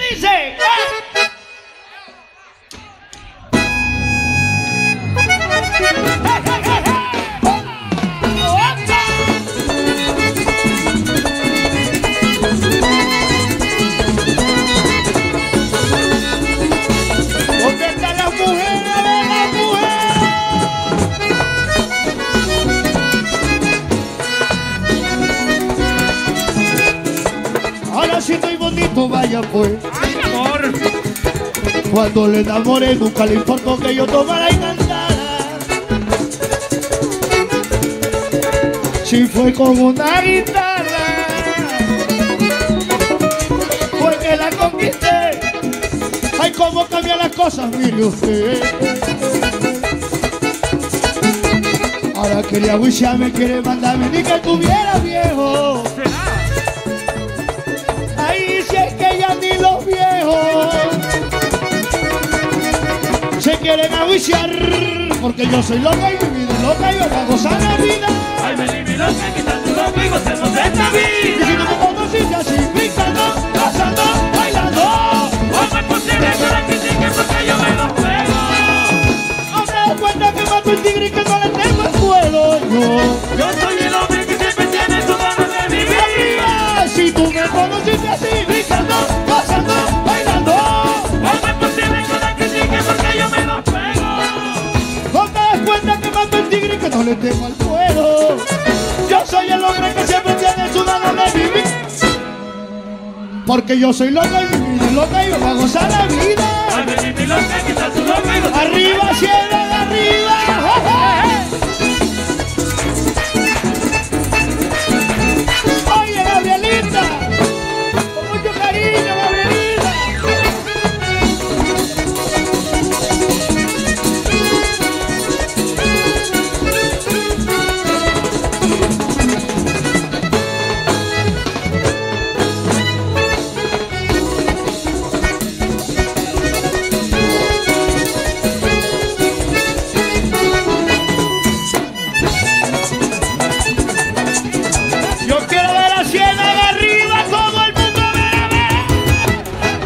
dice. ¿Dónde están las mujeres? ¡Las mujeres! Ahora sí estoy bonito, vaya pues. ¡Ay, mi amor! Cuando le enamoré nunca le importó que yo tomara y cantara. Si fue con una guitarra, fue que la conquisté. Ay, cómo cambian las cosas, mire usted. Ahora quería wishar, quiere mandarme ni que tuviera viejo. Ay, si es que ya ni los viejos se quieren aguiciar, porque yo soy loca y mi vida es loca y yo voy a gozar la vida. Ay, ven mi loca, que tanto loco y gocemos de esta Y vida. si tú me conociste así, brincando, gozando, bailando, ¿Cómo es posible que la critiquen porque yo me los pego? no te das cuenta que mato el tigre y que no le tengo el vuelo. Yo soy el hombre que siempre tiene su ganas de vivir. Arriba, si tú me conociste así, brincando, gozando, bailando, ¿Cómo es posible que la critiquen porque yo me los pego? no te das cuenta que mato el tigre y que no le tengo el vuelo. Yo soy el hombre que siempre tiene su ganas de vivir, porque yo soy loca y mi vida es loca y yo voy a gozar la vida. Ay, ven mi loca, que tanto loco y gocemos Arriba, cielo de arriba. Oye, Gabrielita, con mucho cariño, Gabrielita. Yo quiero ver la ciénaga arriba, todo el mundo a ver.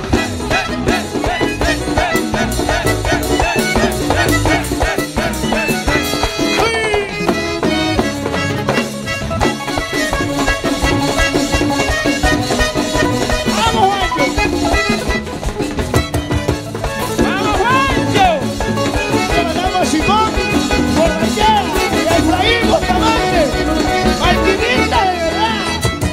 ¡Vamos, Juancho! ¡Vamos, Juancho! Le mandamos a Simón, Borrachera, y a Efraín Bustamante, alquimista de verdad.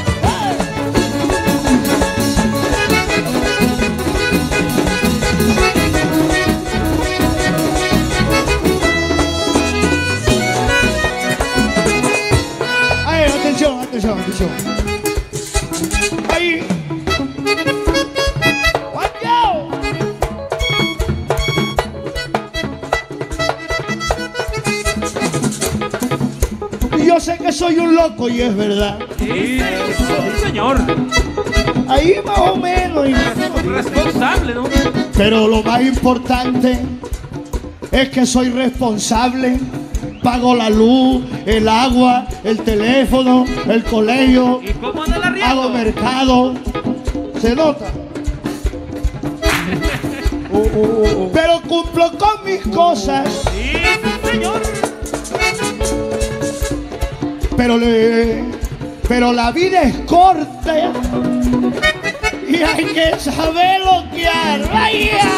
Ay, atención, atención, atención. Ahí. ¡Juancho! Yo sé que soy un loco y es verdad. Sí, señor. Ahí más o menos. Responsable, ¿no? Pero lo más importante es que soy responsable. Pago la luz, el agua, el teléfono, el colegio. ¿Y cómo anda la rienda? Hago mercado. ¿Se nota? Pero cumplo con mis cosas. Sí, señor. Pero la vida es corta y hay que saber bloquear. ¡Vaya!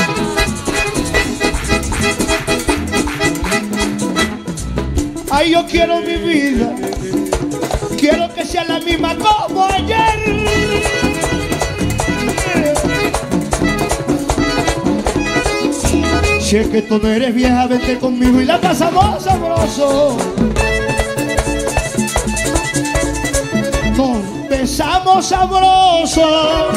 Ay, yo quiero mi vida, quiero que sea la misma como ayer. Si es que tú no eres vieja, vente conmigo y la pasamos sabroso. Nos besamos sabroso.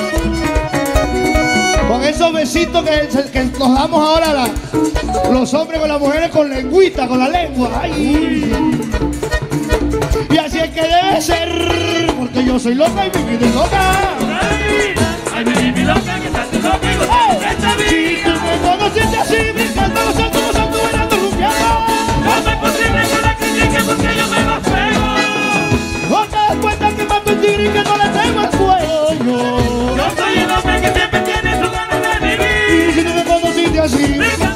Con esos besitos que nos damos ahora los hombres con las mujeres con lengüita, con la lengua. Ay. Y así es que debe ser, porque yo soy loca y mi vida es loca. Ay, ven mi loca, que tanto loco y gocemos de esta Si vida. tú me conociste así, brincando, gozando, bailando, rumbeando. ¿Cómo es posible que la critiquen porque yo me los pego? No te das cuenta que mato el tigre y que no le tengo el cuello. Yo soy el hombre que siempre tiene así.